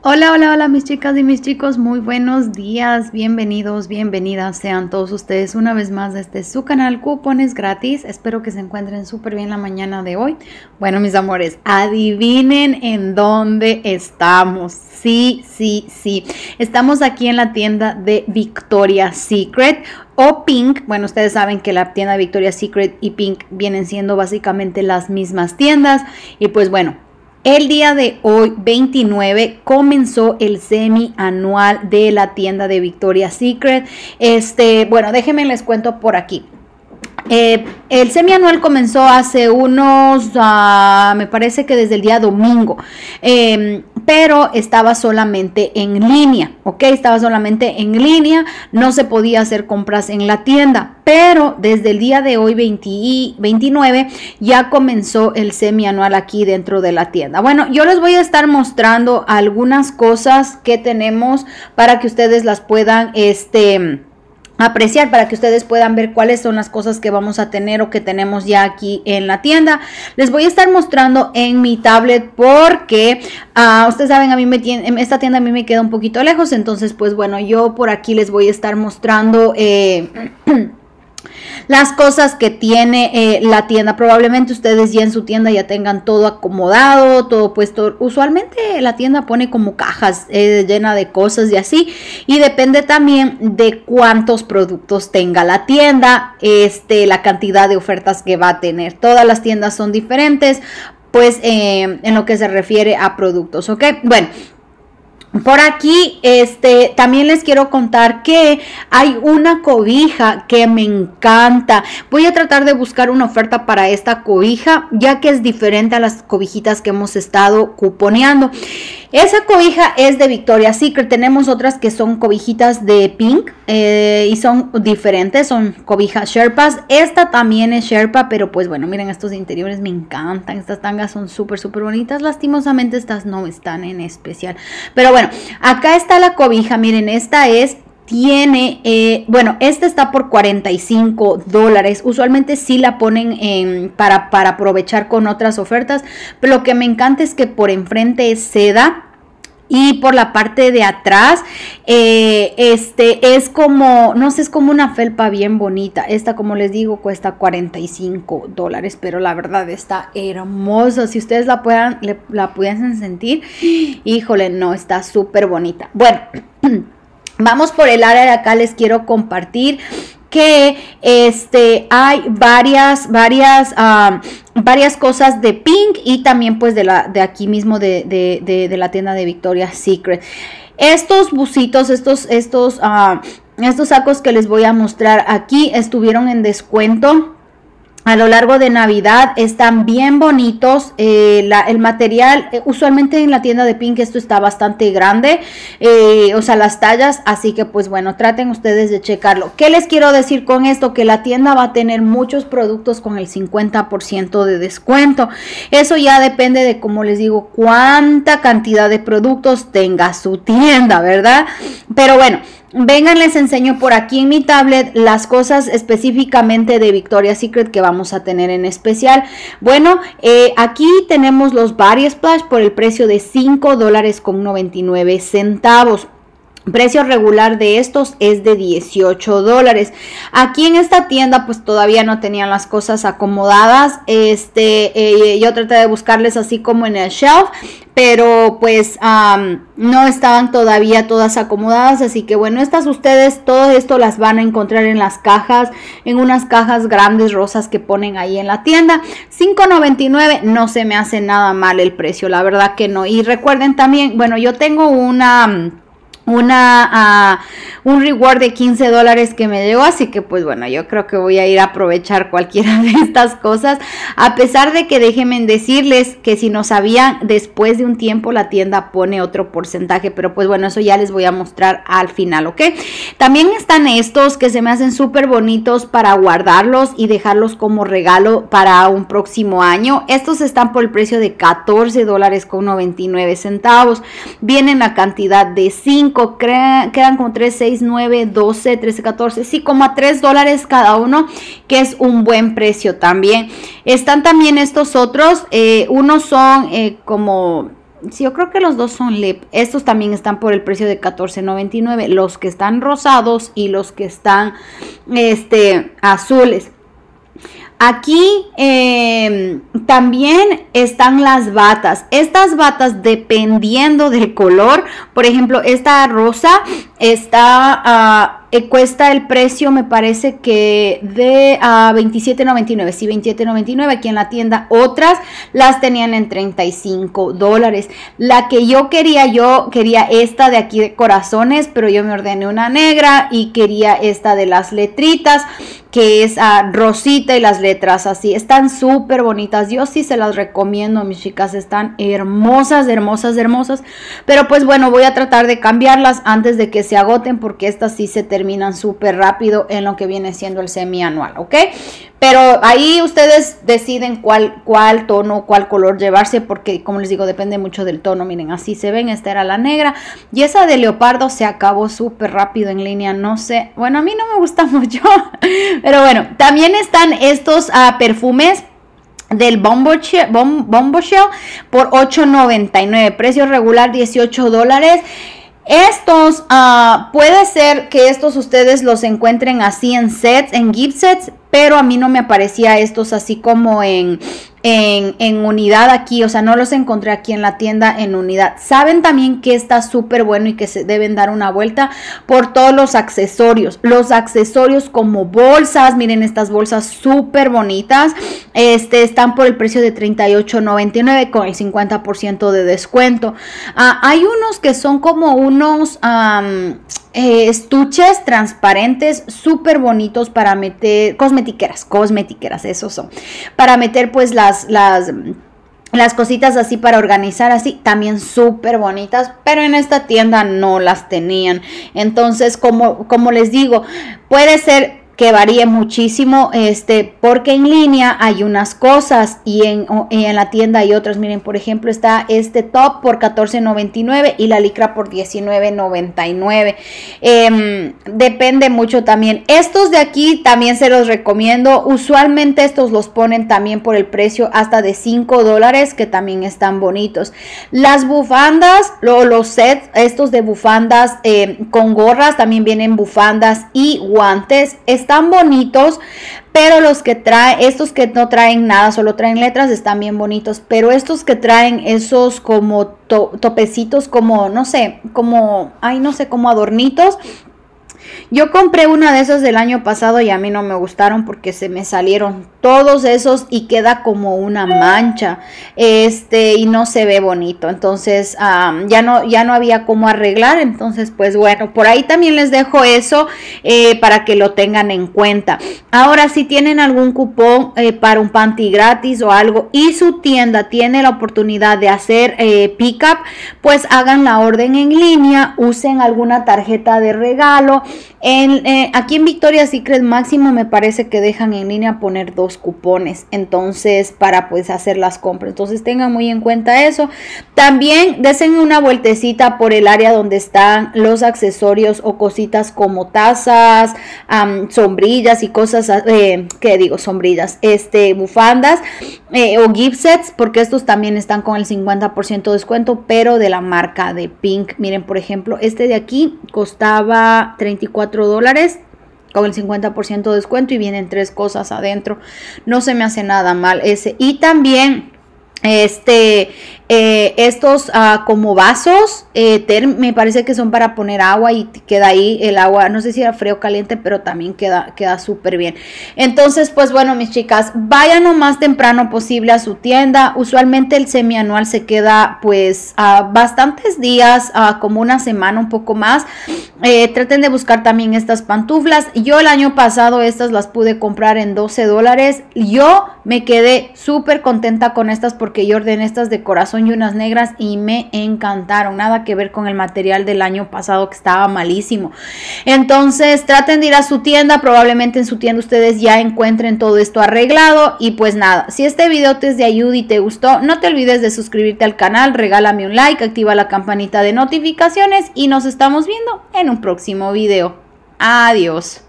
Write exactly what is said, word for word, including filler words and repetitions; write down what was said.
Hola, hola, hola mis chicas y mis chicos, muy buenos días, bienvenidos, bienvenidas sean todos ustedes una vez más desde su canal Cupones Gratis. Espero que se encuentren súper bien la mañana de hoy. Bueno, mis amores, adivinen en dónde estamos. Sí, sí, sí, estamos aquí en la tienda de Victoria's Secret o Pink. Bueno, ustedes saben que la tienda de Victoria's Secret y Pink vienen siendo básicamente las mismas tiendas y pues bueno, el día de hoy, veintinueve, comenzó el semi-anual de la tienda de Victoria's Secret. Este, bueno, déjenme les cuento por aquí. Eh, el semianual comenzó hace unos, uh, me parece que desde el día domingo, eh, pero estaba solamente en línea, ¿ok? Estaba solamente en línea, no se podía hacer compras en la tienda, pero desde el día de hoy, veinte, veintinueve, ya comenzó el semianual aquí dentro de la tienda. Bueno, yo les voy a estar mostrando algunas cosas que tenemos para que ustedes las puedan, este... apreciar, para que ustedes puedan ver cuáles son las cosas que vamos a tener o que tenemos ya aquí en la tienda. Les voy a estar mostrando en mi tablet porque uh, ustedes saben, a mí me tiene, esta tienda a mí me queda un poquito lejos, entonces pues bueno, yo por aquí les voy a estar mostrando eh, las cosas que tiene eh, la tienda. Probablemente ustedes ya en su tienda ya tengan todo acomodado, todo puesto. Usualmente la tienda pone como cajas eh, llena de cosas y así, y depende también de cuántos productos tenga la tienda, este, la cantidad de ofertas que va a tener. Todas las tiendas son diferentes, pues eh, en lo que se refiere a productos, ¿ok? Bueno, por aquí, este, también les quiero contar que hay una cobija que me encanta. Voy a tratar de buscar una oferta para esta cobija, ya que es diferente a las cobijitas que hemos estado cuponeando. Esa cobija es de Victoria's Secret. Tenemos otras que son cobijitas de Pink eh, y son diferentes, son cobijas Sherpas. Esta también es Sherpa, pero pues bueno, miren, estos interiores me encantan. Estas tangas son súper, súper bonitas. Lastimosamente estas no están en especial. Pero bueno, acá está la cobija. Miren, esta es... Tiene, eh, bueno, esta está por cuarenta y cinco dólares. Usualmente sí la ponen en, para, para aprovechar con otras ofertas. Pero lo que me encanta es que por enfrente es seda. Y por la parte de atrás, eh, este es como, no sé, es como una felpa bien bonita. Esta, como les digo, cuesta cuarenta y cinco dólares, pero la verdad está hermosa. Si ustedes la puedan, le, la pudiesen sentir, híjole, no, está súper bonita. Bueno, vamos por el área de acá. Les quiero compartir que este hay varias varias uh, varias cosas de Pink y también pues de la de aquí mismo de, de, de, de la tienda de Victoria's Secret. Estos busitos, estos estos uh, estos sacos que les voy a mostrar aquí estuvieron en descuento a lo largo de Navidad. Están bien bonitos. Eh, la, el material, eh, usualmente en la tienda de Pink esto está bastante grande, eh, o sea, las tallas, así que pues bueno, traten ustedes de checarlo. ¿Qué les quiero decir con esto? Que la tienda va a tener muchos productos con el cincuenta por ciento de descuento. Eso ya depende de, como les digo, cuánta cantidad de productos tenga su tienda, ¿verdad? Pero bueno, vengan, les enseño por aquí en mi tablet las cosas específicamente de Victoria's Secret que vamos a tener en especial. Bueno, eh, aquí tenemos los Body Splash por el precio de cinco dólares con noventa y nueve centavos. Precio regular de estos es de dieciocho dólares. Aquí en esta tienda pues todavía no tenían las cosas acomodadas. Este, eh, yo traté de buscarles así como en el shelf, pero pues um, no estaban todavía todas acomodadas. Así que bueno, estas ustedes, todo esto las van a encontrar en las cajas, en unas cajas grandes rosas que ponen ahí en la tienda. cinco noventa y nueve, no se me hace nada mal el precio, la verdad que no. Y recuerden también, bueno, yo tengo una... una uh, un reward de quince dólares que me llegó, así que pues bueno, yo creo que voy a ir a aprovechar cualquiera de estas cosas, a pesar de que déjenme decirles que si no sabían, después de un tiempo la tienda pone otro porcentaje, pero pues bueno, eso ya les voy a mostrar al final, ¿ok? También están estos que se me hacen súper bonitos para guardarlos y dejarlos como regalo para un próximo año. Estos están por el precio de catorce dólares con noventa y nueve centavos, vienen la cantidad de cinco, quedan como tres, seis, nueve, doce, trece, catorce, sí, como a tres dólares cada uno, que es un buen precio también. Están también estos otros, eh, unos son eh, como sí, yo creo que los dos son lip. Estos también están por el precio de catorce noventa y nueve. Los que están rosados y los que están este, azules. Aquí eh, también están las batas. Estas batas, dependiendo del color, por ejemplo, esta rosa está... Uh, Eh, cuesta el precio, me parece que de uh, veintisiete noventa y nueve. Sí, veintisiete noventa y nueve aquí en la tienda. Otras las tenían en treinta y cinco dólares. La que yo quería, yo quería esta de aquí de corazones, pero yo me ordené una negra y quería esta de las letritas, que es uh, rosita y las letras así. Están súper bonitas. Yo sí se las recomiendo, mis chicas. Están hermosas, hermosas, hermosas. Pero pues bueno, voy a tratar de cambiarlas antes de que se agoten, porque estas sí se terminan terminan súper rápido en lo que viene siendo el semianual, ¿ok? Pero ahí ustedes deciden cuál, cuál tono, cuál color llevarse, porque como les digo, depende mucho del tono. Miren, así se ven. Esta era la negra y esa de leopardo se acabó súper rápido en línea. No sé, bueno, a mí no me gusta mucho, pero bueno, también están estos uh, perfumes del Bombo Shell, Bom, Bombo Shell por ocho noventa y nueve, precio regular dieciocho dólares. Estos, uh, puede ser que estos ustedes los encuentren así en sets, en gift sets, pero a mí no me aparecía estos así como en, en, en unidad aquí, o sea, no los encontré aquí en la tienda en unidad. Saben también que está súper bueno y que se deben dar una vuelta por todos los accesorios. Los accesorios como bolsas, miren estas bolsas súper bonitas, este, están por el precio de treinta y ocho noventa y nueve con el cincuenta por ciento de descuento. Uh, hay unos que son como unos... Um, Eh, estuches transparentes súper bonitos para meter, cosmetiqueras, cosmetiqueras, esos son, para meter pues las, las, las cositas así para organizar así, también súper bonitas, pero en esta tienda no las tenían. Entonces, como, como les digo, puede ser que varíe muchísimo, este, porque en línea hay unas cosas y en, y en la tienda hay otras. Miren, por ejemplo, está este top por catorce noventa y nueve y la licra por diecinueve noventa y nueve. Eh, depende mucho también. Estos de aquí también se los recomiendo. Usualmente estos los ponen también por el precio hasta de cinco dólares, que también están bonitos. Las bufandas, lo, los sets, estos de bufandas eh, con gorras, también vienen bufandas y guantes. Están bonitos, pero los que traen, estos que no traen nada, solo traen letras, están bien bonitos. Pero estos que traen esos como to, topecitos, como, no sé, como, ay, no sé, como adornitos. Yo compré una de esas del año pasado y a mí no me gustaron porque se me salieron todos esos y queda como una mancha, este, y no se ve bonito. Entonces um, ya no ya no había cómo arreglar. Entonces pues bueno, por ahí también les dejo eso eh, para que lo tengan en cuenta. Ahora, si tienen algún cupón eh, para un panty gratis o algo y su tienda tiene la oportunidad de hacer eh, pick up, pues hagan la orden en línea, usen alguna tarjeta de regalo. En, eh, aquí en Victoria's Secret máximo me parece que dejan en línea poner dos cupones, entonces para pues hacer las compras. Entonces tengan muy en cuenta eso. También desen una vueltecita por el área donde están los accesorios o cositas como tazas, um, sombrillas y cosas, eh, ¿qué digo? Sombrillas, este, bufandas eh, o gift sets, porque estos también están con el cincuenta por ciento de descuento, pero de la marca de Pink. Miren, por ejemplo, este de aquí costaba treinta y cuatro dólares con el cincuenta por ciento de descuento y vienen tres cosas adentro. No se me hace nada mal ese. Y también este eh, estos uh, como vasos eh, me parece que son para poner agua y queda ahí el agua, no sé si era frío o caliente, pero también queda queda súper bien. Entonces pues bueno, mis chicas, vayan lo más temprano posible a su tienda. Usualmente el semianual se queda pues uh, bastantes días, uh, como una semana, un poco más. Eh, traten de buscar también estas pantuflas. Yo el año pasado estas las pude comprar en doce dólares. Yo me quedé súper contenta con estas porque yo ordené estas de corazón y unas negras y me encantaron. Nada que ver con el material del año pasado que estaba malísimo. Entonces traten de ir a su tienda. Probablemente en su tienda ustedes ya encuentren todo esto arreglado. Y pues nada, si este video te es de ayuda y te gustó, no te olvides de suscribirte al canal, regálame un like, activa la campanita de notificaciones y nos estamos viendo en un próximo video. Adiós.